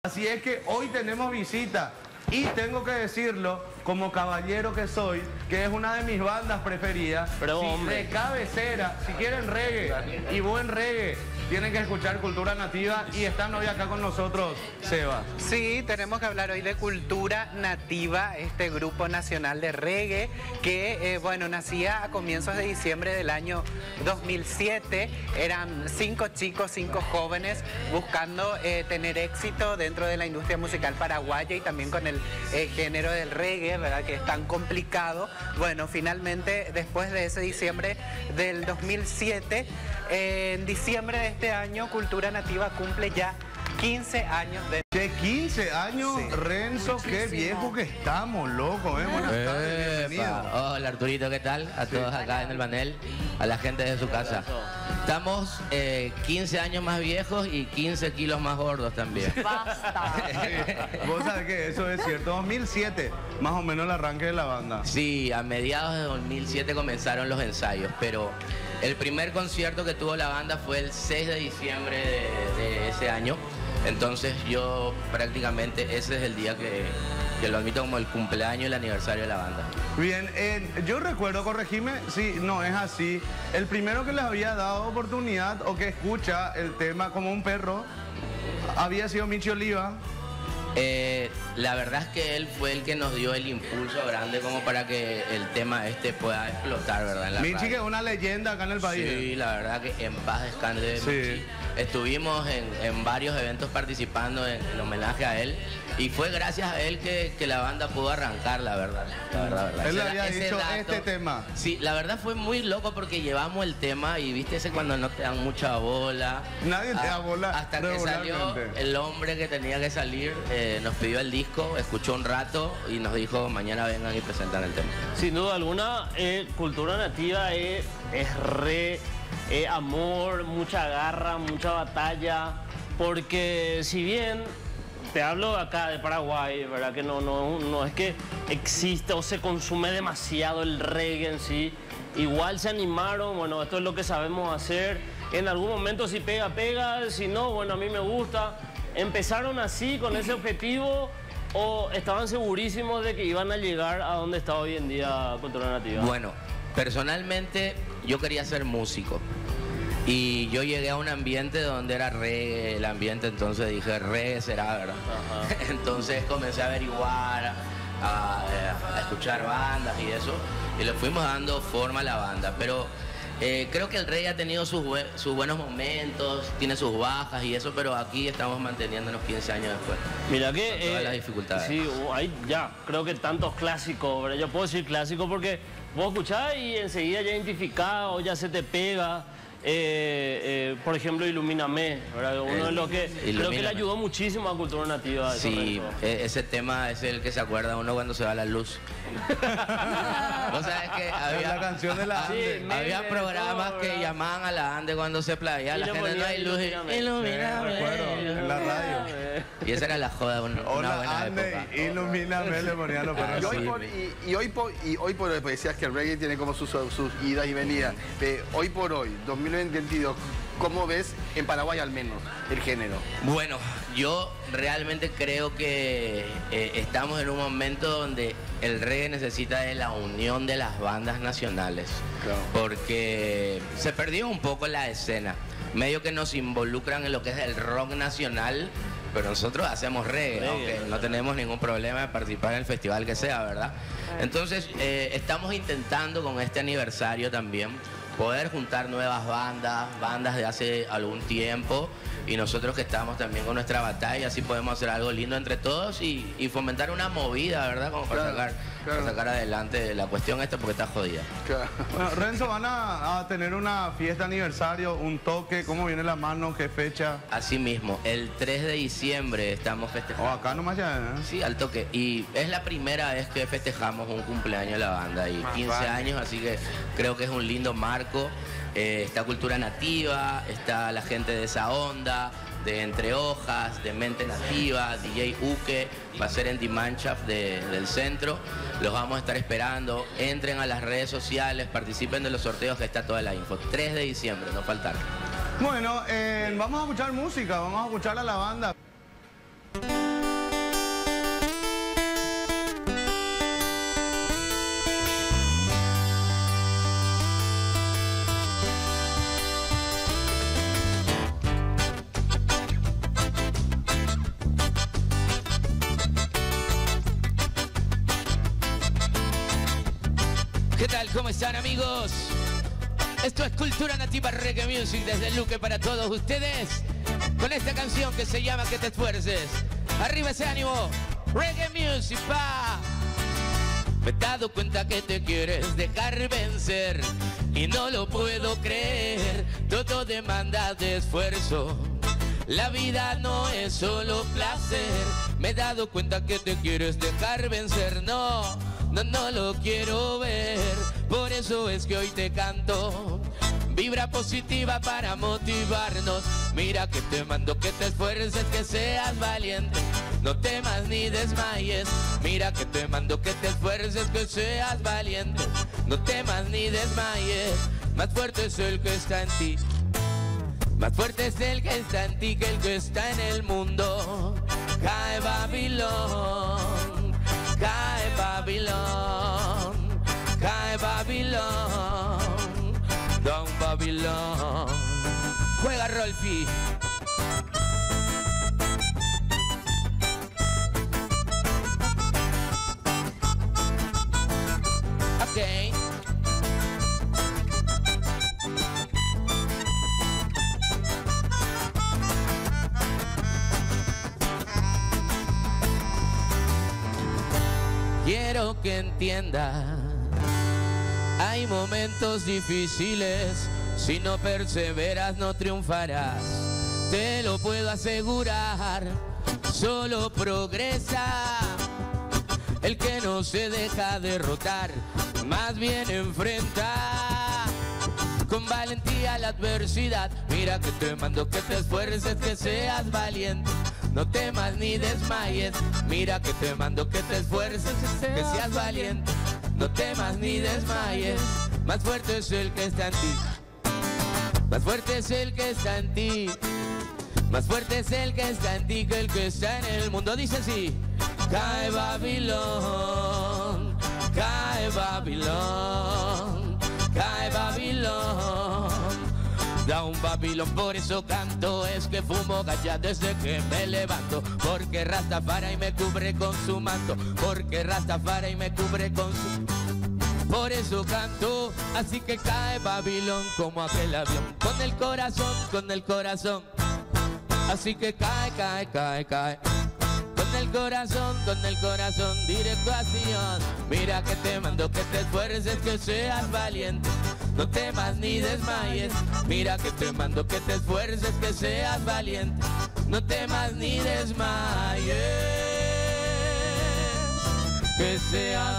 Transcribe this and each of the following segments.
Así es que hoy tenemos visita y tengo que decirlo como caballero que soy, que es una de mis bandas preferidas. Pero hombre, de cabecera, si quieren reggae y buen reggae, tienen que escuchar Cultura Nativa y están hoy acá con nosotros, Seba. Sí, tenemos que hablar hoy de Cultura Nativa, este grupo nacional de reggae que, bueno, nacía a comienzos de diciembre del año 2007. Eran 5 chicos, 5 jóvenes buscando tener éxito dentro de la industria musical paraguaya y también con el género del reggae, ¿verdad? Que es tan complicado. Bueno, finalmente, después de ese diciembre del 2007, en diciembre de este año, Cultura Nativa cumple ya 15 años de... ¿De 15 años, Sí. Renzo? Muchísimo. Qué viejo que estamos, loco. Buenas tardes, bienvenido. Hola Arturito, ¿qué tal? A todos acá en el panel, a la gente de su casa. Estamos 15 años más viejos y 15 kilos más gordos también. Basta. Vos sabés que eso es cierto. 2007, más o menos el arranque de la banda. Sí, a mediados de 2007 comenzaron los ensayos, pero el primer concierto que tuvo la banda fue el 6 de diciembre de ese año. Entonces yo prácticamente ese es el día que lo admito como el cumpleaños y el aniversario de la banda. Bien, yo recuerdo, corregime si no es así, el primero que les había dado oportunidad o que escucha el tema como un perro había sido Michi Oliva. La verdad es que él fue el que nos dio el impulso grande como para que el tema pueda explotar, ¿verdad? En la Michi, radio. que es una leyenda acá en el país. Sí, la verdad que en paz descanse Sí. Michi. Estuvimos en varios eventos participando en homenaje a él y fue gracias a él que la banda pudo arrancar, la verdad. La verdad. Él le Ese había ese dicho dato- este tema. Sí, la verdad fue muy loco porque llevamos el tema y viste ese cuando no te dan mucha bola. Nadie te da bola Hasta que salió regularmente. el hombre que tenía que salir, nos pidió el disco, escuchó un rato y nos dijo mañana vengan y presentan el tema. sin duda alguna, Cultura Nativa es re amor, mucha garra, mucha batalla, porque si bien te hablo acá de Paraguay, ¿verdad? Que no es que existe o se consume demasiado el reggae en sí, igual se animaron, bueno, esto es lo que sabemos hacer, en algún momento si pega, pega, si no, bueno, a mí me gusta. ¿Empezaron así, con ese objetivo, o estaban segurísimos de que iban a llegar a donde está hoy en día Cultura Nativa? Bueno, personalmente yo quería ser músico y yo llegué a un ambiente donde era reggae, el ambiente, entonces dije reggae será, ¿verdad? Ajá. Entonces comencé a averiguar, a escuchar bandas y eso, y le fuimos dando forma a la banda, pero creo que el reggae ha tenido sus buenos momentos, tiene sus bajas y eso, pero aquí estamos manteniéndonos 15 años después. Mira que... Con todas las dificultades. Sí, hay ya, creo que tantos clásicos, ¿verdad? Yo puedo decir clásico porque vos escuchás y enseguida ya identificás o ya se te pega. Por ejemplo, Ilumíname, ¿verdad? Uno de los que creo que le Ilumíname. ayudó muchísimo a Cultura Nativa. eso, Sí, Renzo. ese tema es el que se acuerda uno cuando se va la luz. Vos sabés que La canción de la Sí, Ande. me- había de programas todo, que ¿verdad? llamaban a la Ande cuando se playaba, Y la le gente no ponían hay luz. Ilumíname. Ilumíname. recuerdo, en la radio. Y esa era la joda, una Hola, buena Ande, época. ilumíname, le ponían los perros. Y hoy, Sí. hoy por hoy, pues decías que el reggae tiene como sus idas y venidas. Hoy por hoy, 2022, ¿cómo ves en Paraguay al menos el género? Bueno, yo realmente creo que estamos en un momento donde el reggae necesita de la unión de las bandas nacionales. Claro. Porque se perdió un poco la escena. Medio que nos involucran en lo que es el rock nacional, pero nosotros hacemos reggae, aunque no tenemos ningún problema de participar en el festival que sea, ¿verdad? Entonces, estamos intentando con este aniversario también poder juntar nuevas bandas de hace algún tiempo, y nosotros que estamos también con nuestra batalla, así podemos hacer algo lindo entre todos y fomentar una movida, ¿verdad? Como para, Claro, claro. para sacar adelante la cuestión esta porque está jodida. Claro. Bueno, Renzo, van a tener una fiesta aniversario, un toque, ¿cómo viene la mano? ¿Qué fecha? Así mismo, el 3 de diciembre estamos festejando. O acá nomás ya, ¿eh? Sí, al toque. Y es la primera vez que festejamos un cumpleaños de la banda y 15 vale. años, así que creo que es un lindo marco. Está Cultura Nativa, está la gente de Esa Onda, de Entre Hojas, de Mente Nativa, DJ Uke, va a ser en Dimanchaf del centro. Los vamos a estar esperando. Entren a las redes sociales, participen de los sorteos, que está toda la info. 3 de diciembre, no faltar. Bueno, vamos a escuchar música, vamos a escuchar a la banda. ¿Qué tal? ¿Cómo están, amigos? Esto es Cultura Nativa Reggae Music desde Luque para todos ustedes, con esta canción que se llama Que te esfuerces. Arriba ese ánimo, Reggae Music, pa. Me he dado cuenta que te quieres dejar vencer y no lo puedo creer, todo demanda de esfuerzo. La vida no es solo placer. Me he dado cuenta que te quieres dejar vencer. No, no, no lo quiero ver. Por eso es que hoy te canto vibra positiva para motivarnos. Mira que te mando que te esfuerces, que seas valiente. No temas ni desmayes. Mira que te mando que te esfuerces, que seas valiente. No temas ni desmayes. Más fuerte es el que está en ti. Más fuerte es el que está en ti que el que está en el mundo. Cae Babilón, cae Babilón, cae Babilón, Don Babilón. Juega Rolfi. Ok. Quiero que entiendas, hay momentos difíciles, si no perseveras no triunfarás, te lo puedo asegurar, solo progresa el que no se deja derrotar, más bien enfrenta con valentía la adversidad. Mira que te mando que te esfuerces, que seas valiente. No temas ni desmayes. Mira que te mando que te esfuerces, que seas valiente. No temas ni desmayes. Más fuerte es el que está en ti. Más fuerte es el que está en ti. Más fuerte es el que está en ti que el que está en el mundo. Dice así. Cae Babilón, cae Babilón, cae Babilón. Da un Babilón, por eso canto, es que fumo galla desde que me levanto, porque Rastafari me cubre con su manto, porque Rastafari me cubre con su... Por eso canto, así que cae Babilón como aquel avión, con el corazón, así que cae, cae, cae, cae. Con el corazón, directo a Sion. Mira que te mando que te esfuerces, que seas valiente. No temas ni desmayes. Mira que te mando que te esfuerces, que seas valiente. No temas ni desmayes. Que seas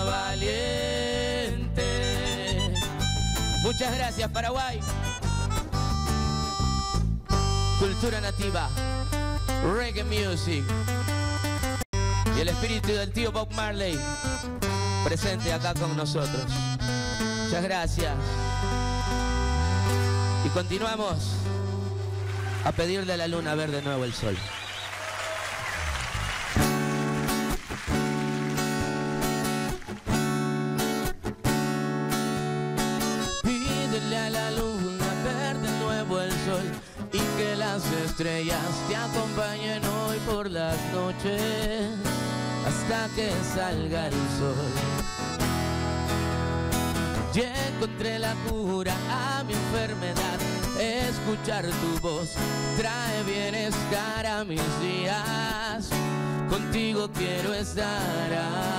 valiente. Muchas gracias, Paraguay. Cultura nativa, Reggae Music. Y el espíritu del tío Bob Marley presente acá con nosotros. Muchas gracias. Y continuamos a pedirle a la luna ver de nuevo el sol. Pídele a la luna ver de nuevo el sol y que las estrellas te acompañen hoy por las noches hasta que salga el sol. Ya encontré la cura a mi enfermedad. Escuchar tu voz trae bienestar a mis días. Contigo quiero estar.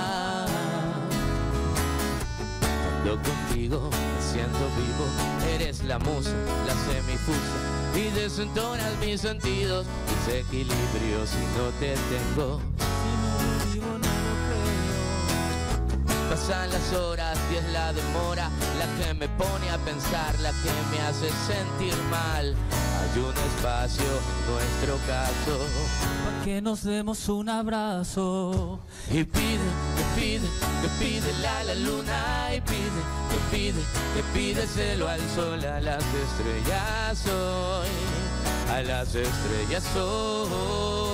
Cuando contigo me siento vivo, eres la musa, la semifusa, y desentonas mis sentidos, mis equilibrios si no te tengo. Pasan las horas y es la demora la que me pone a pensar, la que me hace sentir mal. Hay un espacio en nuestro caso para que nos demos un abrazo. Y pide, que pídele a la luna. Y que pídeselo al sol, a las estrellas hoy, a las estrellas hoy.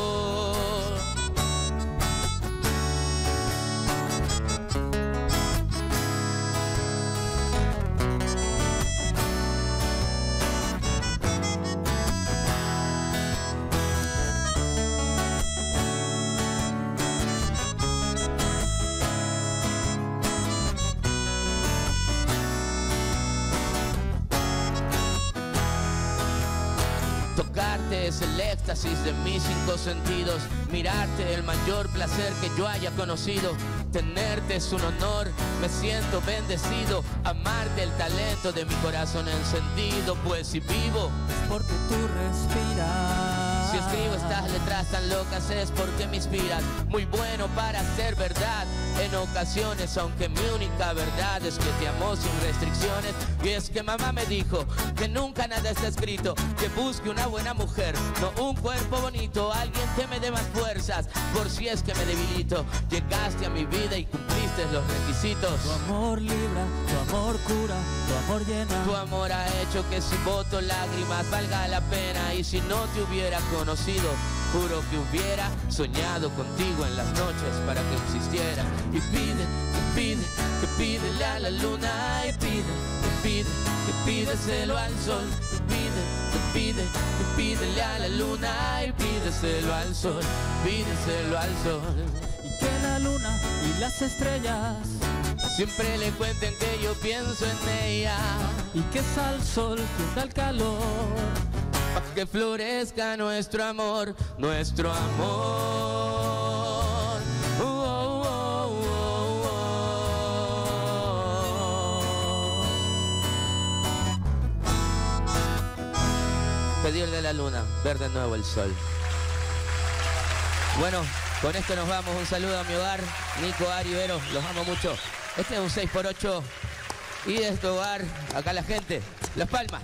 es el éxtasis de mis 5 sentidos. Mirarte el mayor placer que yo haya conocido. Tenerte es un honor, me siento bendecido. Amarte el talento de mi corazón encendido. Pues si vivo Es porque tú respiras. si escribo estas letras tan locas es porque me inspiran. Muy bueno para ser verdad en ocasiones, aunque mi única verdad es que te amo sin restricciones. Y es que mamá me dijo que nunca nada está escrito, que busque una buena mujer, no un cuerpo bonito, alguien que me dé más fuerzas por si es que me debilito. Llegaste a mi vida y cumpliste los requisitos. Tu amor libra, tu amor cura, tu amor llena. Tu amor ha hecho que si boto lágrimas valga la pena. Y si no te hubiera conocido, juro que hubiera soñado contigo en las noches para que existiera. Y que pídele a la luna. Y que pídeselo al sol. Y que pídele a la luna. Y pídeselo al sol, pídeselo al sol. Y que la luna y las estrellas Siempre le cuenten que yo pienso en ella. y que es al sol que da el calor. Pa' que florezca nuestro amor, nuestro amor. Pedirle a la luna, ver de nuevo el sol. Bueno, con esto nos vamos. Un saludo a mi hogar, Nico, Ari, Vero, los amo mucho. Este es un 6x8 y de este hogar, acá la gente, Las Palmas.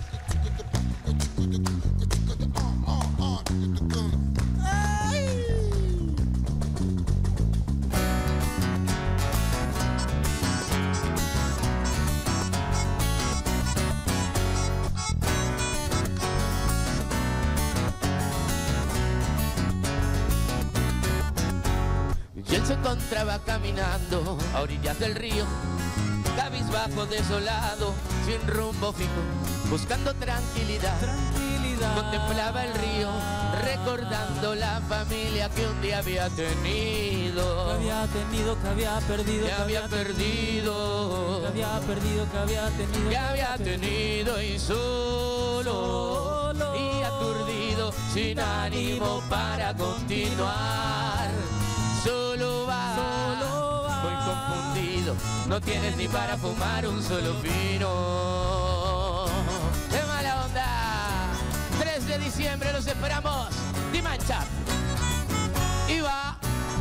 Y él se encontraba caminando a orillas del río, cabizbajo, desolado, sin rumbo fijo, buscando tranquilidad. Contemplaba el río, recordando la familia que un día había tenido. Que había tenido, que había perdido, Que había perdido. que había perdido, que había tenido, Que había tenido y solo y aturdido, sin ánimo para continuar. Solo va, muy confundido, no tienes ni para fumar un solo fino. ¡Qué mala onda! 3 de diciembre los esperamos, Dimancha. Y va.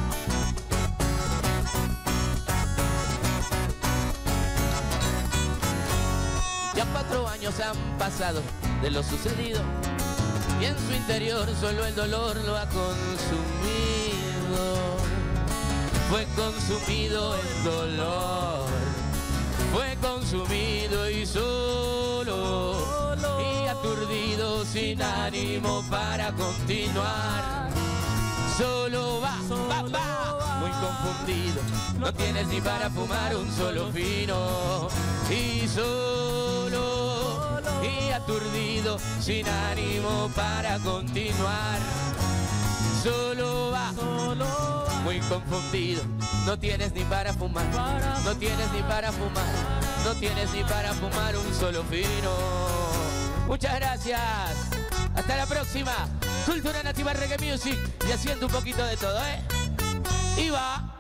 Ya 4 años han pasado de lo sucedido y en su interior solo el dolor lo ha consumido. Fue consumido el dolor, fue consumido y solo y aturdido, sin ánimo para continuar. Solo va, muy confundido, no tienes ni para fumar un solo fino. Y solo y aturdido, sin ánimo para continuar. Solo va, muy confundido, no tienes ni para fumar, no tienes ni para fumar, no tienes ni para fumar un solo fino. Muchas gracias, hasta la próxima. Cultura Nativa Reggae Music y haciendo un poquito de todo, ¿eh? Y va.